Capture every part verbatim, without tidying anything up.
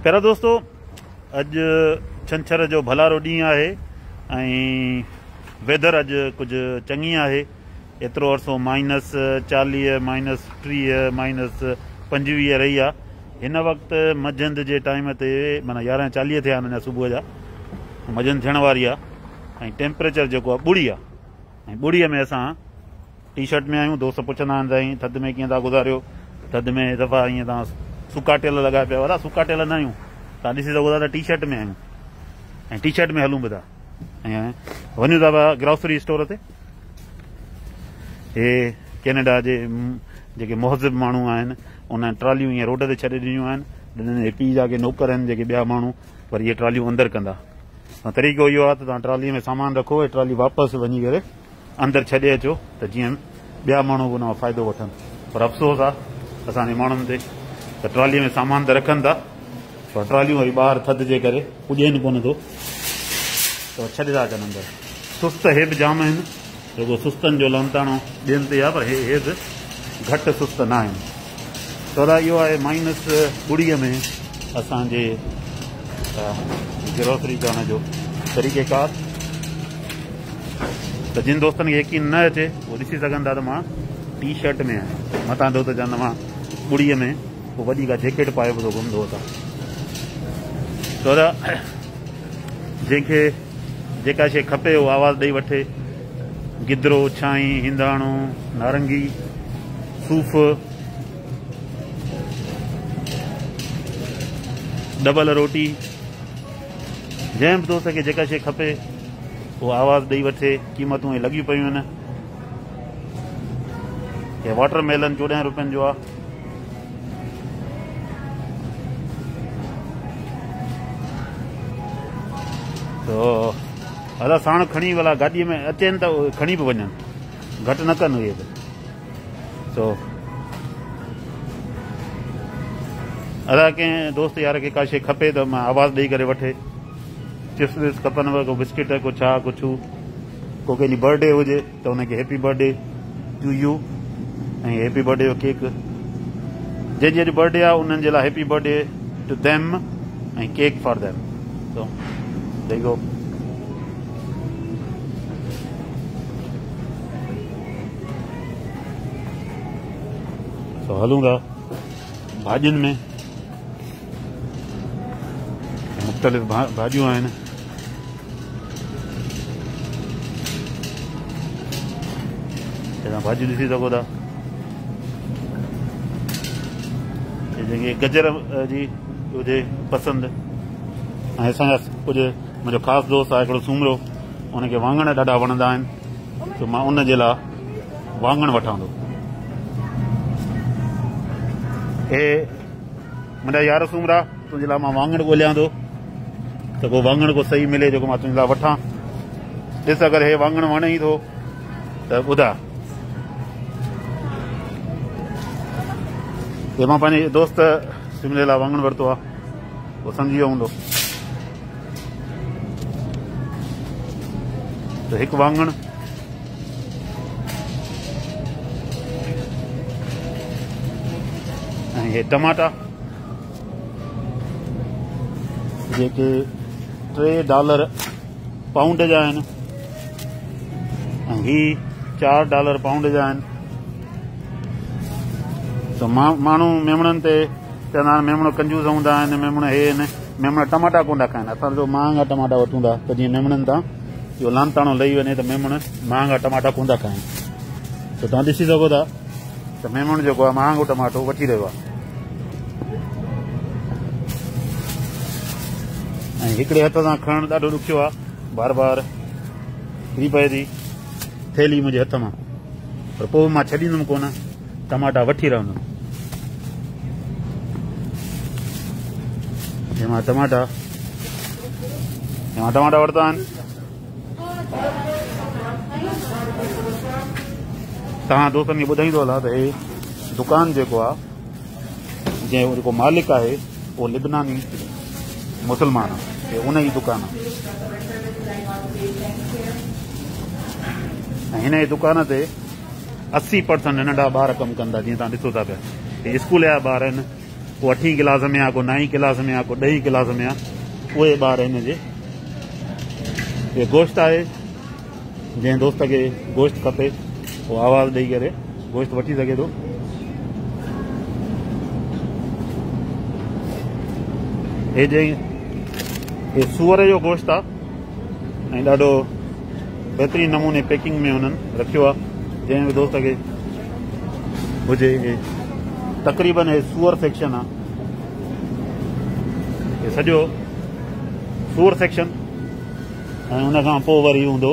प्यारा दोस्तों, अज छंछर जो भलारो ॾींहुं आहे ऐं वेदर अज कुछ चङी आहे। एतिरो अरसो माइनस चालीह माइनस टीह माइनस पंजवीह रही आहे। हिन वक़्तु मंझंदि जे टाइम ते माना यारहं चालीह थिया आहिनि अञा सुबुह जा, मंझंदि थियण वारी आहे ऐं टेम्परेचर जेको आहे ॿुड़ी आहे। ऐं ॿुड़ीअ में असां टी शर्ट में आहियूं। दोस्त पुछंदा आहिनि साईं थधि में कीअं था गुज़ारियो, थधि में दफ़ा ईअं तव्हां सुका टेल लॻाए पिया वारा। सुका टेल न आहियूं, तव्हां ॾिसी सघो था त टी शर्ट में आहियूं ऐं टी शर्ट में हलूं बि था। ऐं वञूं था पिया ग्रोसरी स्टोर ते। हे कैनेडा जे जेके मुहज़िब माण्हू आहिनि उन ट्रालियूं ईअं रोड ते छॾे ॾिनियूं आहिनि। पीउ जा के नौकर आहिनि जेके ॿिया माण्हू, पर इहे ट्रालियूं अंदरि कंदा। तरीक़ो इहो आहे त तव्हां ट्रालीअ में सामान रखो, ऐं ट्राली वापसि वञी करे अंदरि छॾे अचो त जीअं ॿिया माण्हू बि उन मां फ़ाइदो वठनि। पर अफ़सोस आहे असांजे माण्हुनि ते त ट्रालीअ में सामान त रखनि था, पर ट्रालियूं वरी ॿाहिरि थधि जे करे पुॼेनि कोन थो त छॾे था अचनि अंदरि। सुस्त हे बि जाम आहिनि, जेको सुस्तनि जो लमताणो ॿियनि ते आहे, पर हे हे बि घटि सुस्त न आहिनि। सौदा इहो आहे माइनस ॿुड़ीअ में असांजे ग्रोसरी करण जो तरीक़ेकार। त जिन दोस्तनि खे यकीन न अचे उहो ॾिसी सघनि था त मां टी शर्ट में आहियां। मथां थो त चवंदा मां ॿुड़ीअ में पोइ वॾी का जैकेट पाए बि थो घुमंदो था। सौदा जंहिंखे जेका शइ खपे उहो आवाज़ ॾेई वठे। गिदरो, छाई, हिंदाणो, नारंगी, सूफ़, डबल रोटी, जंहिं बि दोस्त खे जेका शइ खपे उहो आवाज़ ॾेई वठे। क़ीमतूं ऐं लॻियूं पयूं आहिनि। हे वाटरमेलन चोॾहं रुपयनि जो आहे। तो अदा साण खणी भला गाॾीअ में अचनि त खणी बि वञनि, घटि न कनि उहे त। सो अदा कंहिं दोस्त यार खे का शइ खपे त मां आवाज़ ॾेई करे वठे। चिप्स विप्स खपनव, को बिस्किट, को छा कुझु, को कंहिंजी बर्थडे हुजे त हुनखे हैप्पी बर्थडे टू यू ऐं हैप्पी बर्थडे जो केक। जंहिंजी अॼु बर्थडे आहे उन्हनि जे लाइ हैप्पी बर्थडे टू देम ऐं केक फॉर देम। सो देखो सो हलूं था भाॼियुनि में। मुख़्तलिफ़ भाॼियूं आहिनि। तव्हां भाॼियूं ॾिसी सघो था। जेके गजर जी हुजे पसंदि, ऐं असांजा कुझु मुंहिंजो ख़ासि दोस्त आहे हिकिड़ो सूमरो, उनखे वाङण ॾाढा वणंदा आहिनि, त मां उन जे लाइ वाङण वठां थो। हे मुंहिंजा यार सूमरा, तुंहिंजे लाइ मां वाङण ॻोल्हियां थो त पोइ वाङण को सही मिले जेको मां तुंहिंजे लाइ वठां। ॾिस अगरि हे वाङण वणे ई थो त ॿुधा। हे मां पंहिंजे दोस्त सिमले लाइ वाङण वरितो आहे, उहो सम्झी वियो हूंदो। त हिकु वाङण, ऐं हे टमाटा जेके टे डॉलर पाउंड जा आहिनि ऐं ही चारि डॉलर पाउंड जा आहिनि। त माण्हू मेमणनि ते चवंदा आहिनि मेमण कंजूस हूंदा आहिनि, मेमण हे आहिनि, मेमण टमाटा कोन था खाइनि। असां जो महांगा टमाटा वठूं था त जीअं मेमणनि तां इहो लानताणो लही वञे त मेमण महांगा टमाटा कोन था खाइनि। त तव्हां ॾिसी सघो था त मेमण जेको आहे महांगो टमाटो वठी रहियो आहे। ऐं हिकिड़े हथ सां खणणु ॾाढो ॾुखियो आहे, बार बार किरी पए थी थैली मुंहिंजे हथ मां। पर पोइ मां छॾींदुमि कोन, टमाटा वठी रहंदुमि। हे मां टमाटा हे मां टमाटा वरिता आहिनि। तव्हां दोस्तनि खे ॿुधाईंदो हलां त हे दुकानु जेको आहे, जंहिं जेको मालिक आहे उहो लिबनानी मुस्लमान आहे, हे उन जी दुकानु आहे। ऐं हिन जी दुकान ते अस्सी परसेंट नंढा ॿार कमु कंदा। जीअं तव्हां ॾिसो था पिया, हे स्कूल जा ॿार आहिनि, को अठीं क्लास में आहे, को नाईं क्लास में आहे, को ॾहीं क्लास में आहे, उहे ॿार हिन जे। इहो गोश्त आहे, जंहिं दोस्त खे गोश्त खपे उहो आवाज़ ॾेई करे गोश्त वठी सघे थो। हे जंहिं हे सूअर जो गोश्त आहे ऐं ॾाढो बहितरीन नमूने पैकिंग में हुननि रखियो आहे। जंहिं बि दोस्त खे हुजे, हे तक़रीबन हे सूअर सेक्शन आहे, हे सॼो सूअर सेक्शन ऐं हुन खां पोइ वरी हूंदो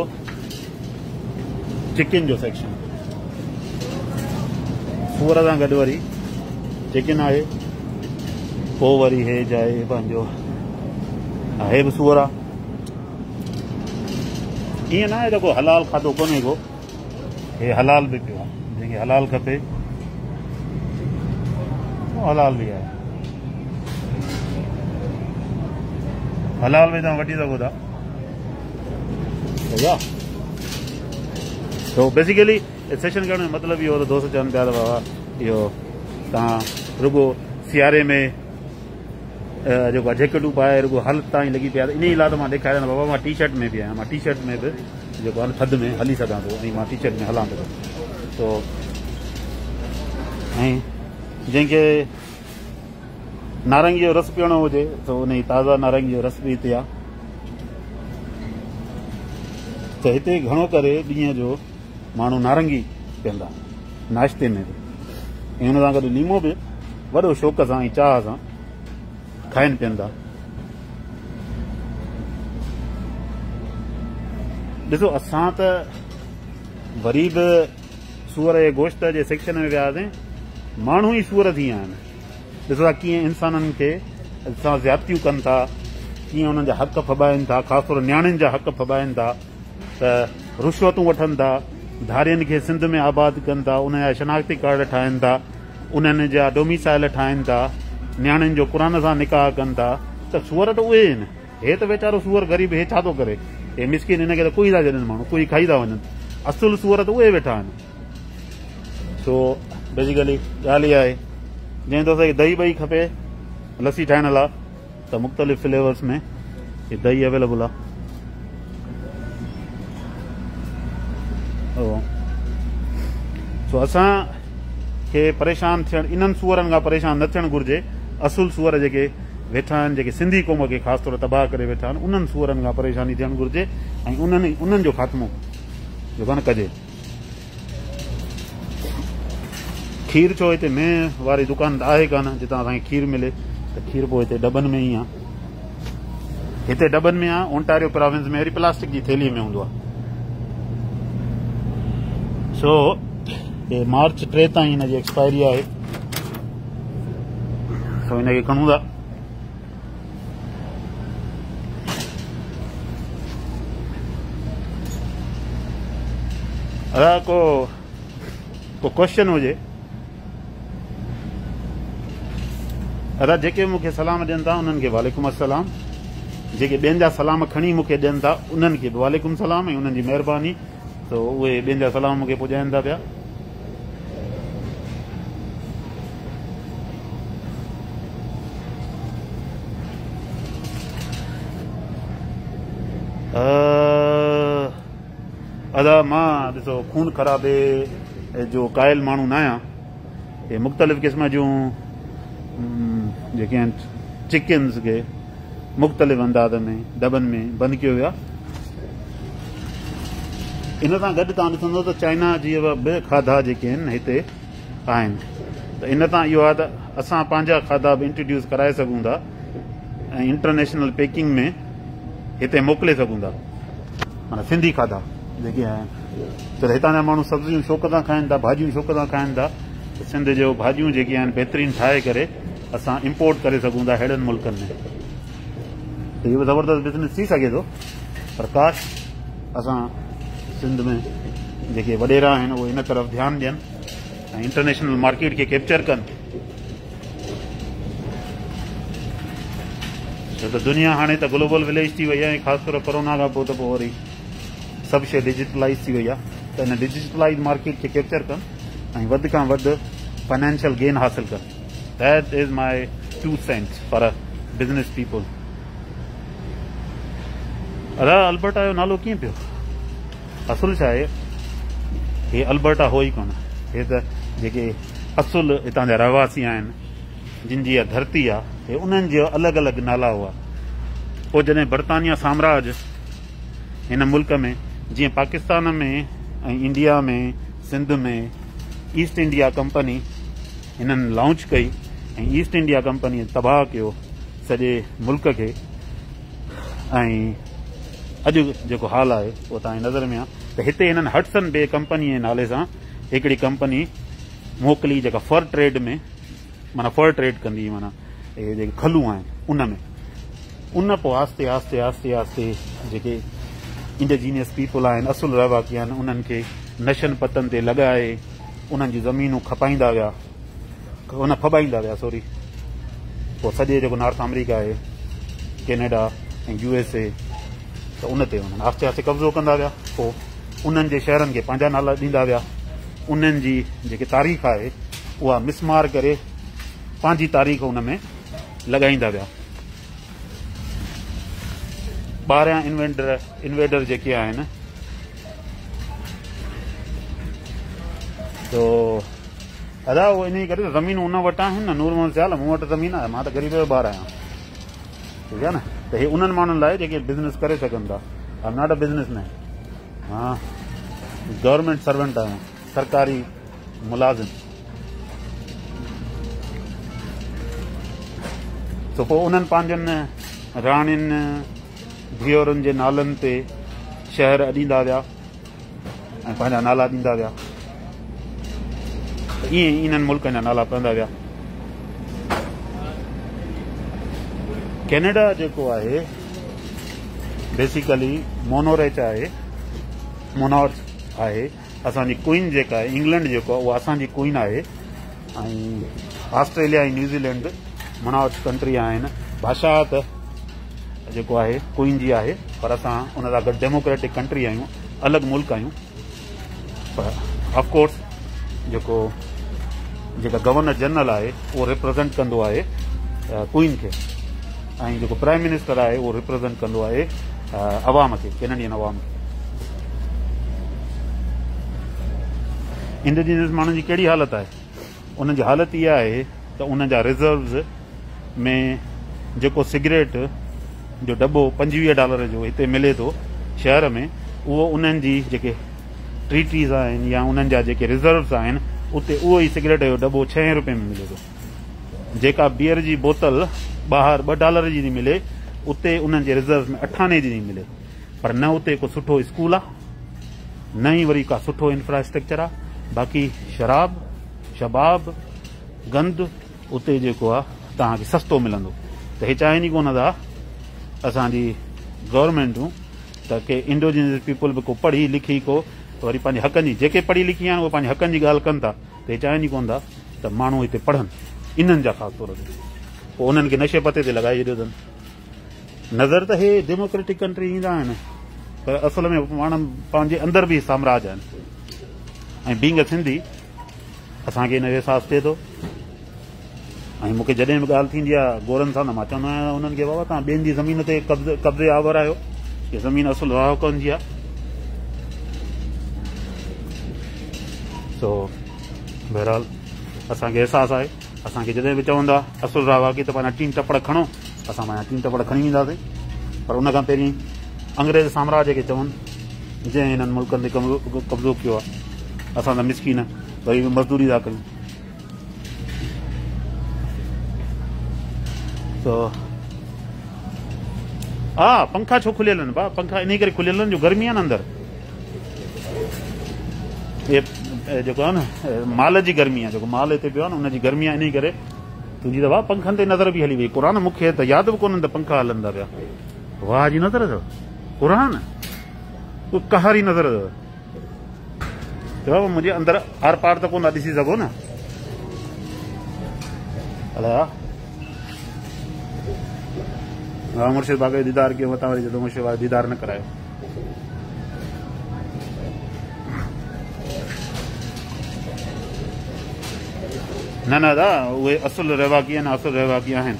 चिकन जो सेक्शन। सूअर सां गॾु वरी चिकन आहे, पोइ वरी हे जाए पंहिंजो हे बि सूअर आहे। ईअं न आहे त को हलाल खाधो कोन्हे को, हे हलाल बि पियो आहे, जंहिंखे हलाल खपे हलाल बि आहे, हलाल बि तव्हां वठी सघो था। तो बेसिकली सेशन करण जो मतिलबु इहो त दोस्त चवनि पिया त बाबा इहो तव्हां रुगो सियारे में जेको आहे जैकेटूं पाए रुगो हालत ताईं लॻी पिया, इन ई लाइ त मां ॾेखारियां बाबा मां टी शर्ट में बि आहियां, मां टी शर्ट में बि जेको आहे थधि में हली सघां थो ऐं मां टी शर्ट में हलां थो। तो ऐं जंहिंखे नारंगी जो रस पीअणो हुजे त उन जी ताज़ा नारंगी जो रस बि हिते आहे। त हिते घणो करे ॾींहं जो माण्हू नारंगी पीअंदा नाश्ते में बि, ऐं हुन सां गॾु लीमो बि वॾो शौक़ सां ऐं चाह सां खाइनि पीअंदा। ॾिसो असां त वरी बि सूअर जे गोश्त जे सेक्शन में वियासीं, माण्हू ई सूअर थी विया आहिनि। ॾिसो था कीअं इंसाननि खे असां ज़्यादतियूं कनि था, कीअं हुननि जा हक़ फॿाइनि था, ख़ासि तौर नियाणियुनि जा हक़ फॿाइनि था, त रुश्वतूं वठनि था, धारियुनि खे सिंध में आबाद कनि था, उन जा शनाख़्ती कार्ड ठाहिनि था, उन्हनि जा डोमिसाइल ठाहिनि था, नियाणियुनि जो क़ुरान सां निकाह कनि था। त सूअर त उहे आहिनि, हे त वीचारो सूअर ग़रीब हे छा थो करे, हे मिसकिन हिनखे त कोई था छॾनि, माण्हू कोई खाई था वञनि, असुल सूअर त उहे वेठा आहिनि। सो बेसिकली ॻाल्हि इहा आहे, जंहिं दोस्त खे दही ॿई खपे लस्सी ठाहिण लाइ त मुख़्तलिफ़ फ्लेवर्स में हे दही अवेलेबल आहे। सो असांखे परेशान थियण इन्हनि सूअरनि खां परेशान न थियणु घुरिजे। असुल सूअर जेके वेठा आहिनि, जेके सिंधी क़ौम खे ख़ासि तौर तबाह करे वेठा आहिनि, उन्हनि सूअरनि खां परेशानी थियणु घुरिजे ऐं उन्हनि उन्हनि जो ख़ात्मो जेको न कजे। खीर छो हिते मेह वारी दुकान त आहे कान जितां असांखे खीर मिले, त खीर पोइ हिते डबनि में ई आहे, हिते डबनि में आहे। ओंटारियो प्रोविंस में वरी प्लास्टिक जी थैली में हूंदो आहे। सो हे मार्च टे ताईं हिनजी एक्सपायरी आहे, सो हिनखे खणूं था। अदा को को क्वेश्चन हुजे, अदा जेके मूंखे सलाम ॾियनि था उन्हनि खे वालेकुम अस्सलाम, जेके ॿियनि जा सलाम खणी मूंखे ॾियनि था उन्हनि खे बि वालेकुम सलाम ऐं उन्हनि जी महिरबानी। त उहे ॿियनि जा सलाम मूंखे पुॼाइनि था पिया। अदा मां ॾिसो खून ख़राबे जो क़ाइल माण्हू न आहियां। हे मुख़्तलिफ़ क़िस्म जूं जेके आहिनि चिकन्स खे मुख़्तलिफ़ अंदाज़ में दॿनि में बंदि कयो वियो आहे। इन सां गॾु तव्हां ॾिसंदो त चाइना जी बि खाधा जेके आहिनि हिते आहिनि, त इन तां इहो आहे त असां पंहिंजा खाधा बि इंट्रोड्यूस कराए सघूं था ऐं इंटरनेशनल पैकिंग में हिते मोकिले सघूं था। माना सिंधी खाधा जेके आहिनि, त हितां जा माण्हू सब्जियूं शौक़ सां खाइनि था, भाॼियूं शौक़ सां खाइनि था। त सिंध जो भाॼियूं जेके आहिनि बहितरीन ठाहे करे असां इम्पोर्ट करे सघूं था अहिड़नि मुल्कनि में। त इहो ज़बरदस्त बिज़नेस थी सघे थो, पर काश असां सिंध में जेके वॾेरा आहिनि उहे इन तरफ़ ध्यानु ॾियनि ऐं इंटरनेशनल मार्केट खे कैप्चर कनि। छो त दुनिया हाणे त ग्लोबल विलेज थी वई आहे, ख़ासि तौर कोरोना खां पोइ त पोइ वरी सभु शइ डिजिटलाइज़ थी वई आहे। त हिन डिजिटलाइज़ मार्केट खे कैप्चर कनि ऐं वधि खां वधि फाइनेंशियल गेन हासिल कनि। That is my two cents for a business people. अदा अल्बर्टा जो नालो कीअं पियो? असुल छा आहे, हे अल्बर्टा हो ई कोन, हे त जेके असुल हितां जा रहवासी आहिनि, जिन जी धरती आहे, हे उन्हनि जो अलॻि अलॻि नाला हुआ। पोइ जॾहिं बर्तानिया साम्राज्य हिन मुल्क में, जीअं पाकिस्तान में ऐं इंडिया में, सिंध में ईस्ट इंडिया कंपनी हिननि लॉन्च कई ऐं ईस्ट इंडिया कंपनी तबाह कयो सॼे मुल्क खे। ऐं अॼु जेको हाल आहे उहो तव्हांजी नज़र में आहे त हिते हिननि हटसन बे कंपनी जे नाले सां हिकिड़ी कंपनी मोकिली, जेका फर ट्रेड में, माना फर ट्रेड कंदी, माना इहे जेके खलूं आहिनि उन में। उन पोइ आस्ते आस्ते आस्ते आस्ते जेके इंडिजीनियस पीपल आहिनि, असुल रहवासी आहिनि, उन्हनि खे नशन पतनि ते लॻाए उन्हनि जी ज़मीनूं खपाईंदा विया, उन फबाईंदा विया सॉरी। पोइ सॼे जेको नॉर्थ अमेरिका आहे, कैनेडा ऐं यू एस ए, त उन ते उन्हनि आस्ते आस्ते कब्ज़ो कंदा विया। पोइ उन्हनि जे शहरनि खे पंहिंजा नाला ॾींदा विया। उन्हनि जी जेकी तारीख़ आहे उहा मिसमार करे पंहिंजी तारीख़ उन में लॻाईंदा विया। ॿारहं इन्वेंटर इन्वेडर जेके आहिनि, तो अदा उहो इन करे ज़मीन उन वटि आहिनि न, नूर मोहम्मद सियाल मूं वटि ज़मीन आहे, मां त ग़रीब जो ॿार आहियां, ठीकु आहे न। त हे उन्हनि माण्हुनि लाइ जेके बिज़नेस करे सघनि था। I am not a businessman, हा गवर्नमेंट सर्वेंट आहियां, सरकारी मुलाज़िम। त पोइ उन्हनि पंहिंजनि राणियुनि धीअरुनि जे नालनि ते शहर ॾींदा विया ऐं पंहिंजा नाला ॾींदा विया। ईअं इन्हनि मुल्कनि जा नाला पवंदा विया। कैनेडा जेको आहे बेसिकली मोनोरेच आहे, मोनॉर्च आहे। असांजी क्वीन जेका आहे, इंग्लैंड जेको आहे उहा असांजी क्वीन आहे। ऐं ऑस्ट्रेलिया ऐं न्यूज़ीलैंड मोनॉर्च कंट्री आहिनि। भाषा त जेको आहे क्वीन जी आहे, पर असां उन सां गॾु डेमोक्रेटिक कंट्री आहियूं, अलॻि मुल्क आहियूं। पर ऑफकोर्स जेको जेका गवर्नर जनरल आहे उहो रिप्रेज़ेंट कंदो आहे क्वीन खे, ऐं जेको प्राइम मिनिस्टर आहे उहो रिप्रेज़ेंट कंदो आहे अवाम खे, कैनेडियन अवाम खे। इंडिजीनियस माण्हुनि जी कहिड़ी हालत आहे? उन्हनि जी हालत इहा आहे त उन जा रिज़र्व्स में जेको सिगरेट जो डॿो पंजवीह डॉलर जो हिते मिले थो शहर में, उहो उन्हनि जी जेके ट्रीटीज़ आहिनि या उन्हनि जा जेके रिज़र्व्स आहिनि, उते उहो ई सिगरेट जो डॿो छहें रुपए में मिले थो। जेका बियर जी बोतल ॿाहिरि ॿ डॉलर जी थी मिले, उते उन्हनि जे रिज़र्व में अठाने जी थी मिले। पर न उते को सुठो स्कूल आहे, न ई वरी का सुठो इंफ्रास्ट्रक्चर आहे। बाक़ी शराब शबाब गंद उते जेको आहे तव्हांखे सस्तो मिलंदो। त हे चाहिनि ई कोन था असांजी गवर्नमेंटूं त के इंडोजीनियस पीपल बि को पढ़ी लिखी को वरी पंहिंजे हक़नि जी, जेके पढ़ी लिखी आहिनि उहे पंहिंजे हक़नि जी ॻाल्हि कनि था, त हे चाहिनि ई कोन था त माण्हू हिते पढ़नि, इन्हनि जा ख़ासि तौर ते। पोइ उन्हनि खे नशे पते ते लॻाए छॾियो अथनि। नज़र त हे डेमोक्रेटिक कंट्री ईंदा आहिनि, पर असल में माण्हू पंहिंजे अंदरि बि साम्राज्य आहिनि। ऐं बींग सिंधी असांखे हिन जो अहसासु थिए थो। ऐं मूंखे जॾहिं बि ॻाल्हि थींदी आहे गोरनि सां, त मां चवंदो आहियां उन्हनि खे, बाबा तव्हां ॿियनि जी ज़मीन ते कब्ज़े कब्ज़े आवर आहियो, इहा ज़मीन असुल रहवाकनि जी आहे। सो बहरहाल असांखे अहसासु आहे। असांखे जॾहिं बि चवंदा असुल रहवाकी त पंहिंजा टीन टपड़ खणो, असां पंहिंजा टीन टपड़ खणी ईंदासीं। पर उन खां पहिरीं अंग्रेज़ साम्राज्य खे चवनि जंहिं हिननि मुल्कनि ते कब्ज़ो कयो आहे। असां त मिसकीन वरी बि मज़दूरी था कयूं। तो हा पंखा छो खुलियल आहिनि भाउ? पंखा इन करे खुलियल आहिनि जो गर्मी आहे न अंदरि। जेको आहे न माल जी गर्मी आहे, जेको माल हिते पियो आहे न उनजी गर्मी आहे। इन करे तुंहिंजी त भाउ पंखनि ते नज़र बि हली वई। क़ुर मूंखे त यादि बि कोन्हनि त पंखा हलंदा पिया। वाह जी नज़र अथव क़ुर, कहारी नज़र अथव। मुंहिंजे अंदरि आर पार त कोन था ॾिसी सघो न। अलाह हा मुर्शिद बाग़ दीदार कयो, मथां वरी जॾहिं मुर्शिद बाग़ दीदार न करायो। न न दा उहे असुल रहवाकी आहिनि असुल रहवाकी आहिनि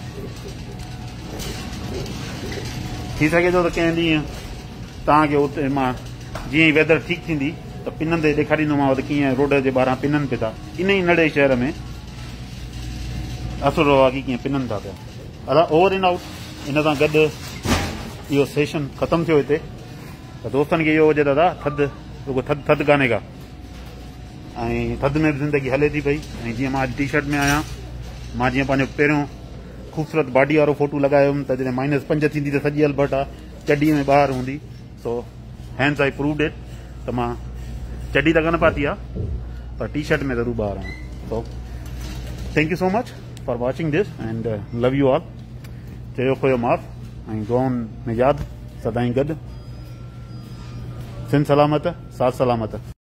थी सघे थो त कंहिं ॾींहुं तव्हांखे उते मां जीअं ई वेदर ठीकु थींदी त पिननि ते ॾेखारींदोमांव त कीअं रोड जे ॿाहिरां पिननि पिया था इन ई नंढे शहर में असुल रहवाकी कीअं पिननि था पिया अला ओवर इन आउट इन सां गॾु इहो सेशन ख़तमु थियो हिते त दोस्तनि खे इहो हुजे दादा थधि रुगो थधि थधि कान्हे का ऐं थधि में बि ज़िंदगी हले थी पई ऐं जीअं मां अॼु टी शर्ट में आहियां मां जीअं पंहिंजो पहिरियों ख़ूबसूरत बॉडी वारो फोटो लॻायो हुयुमि त जॾहिं माइनस पंज थींदी त सॼी अलबट आहे चडी में ॿाहिरि हूंदी so hands I proved it त मां चडी त कोन पाती आहे पर टी शर्ट में ज़रूरु ॿाहिरि आहियां so thank you so much for watching this and love you all चयो खोयो माफ़ ऐं दुआउनि में यादि सदाईं गॾु सिंध सलामत साथ सलामत।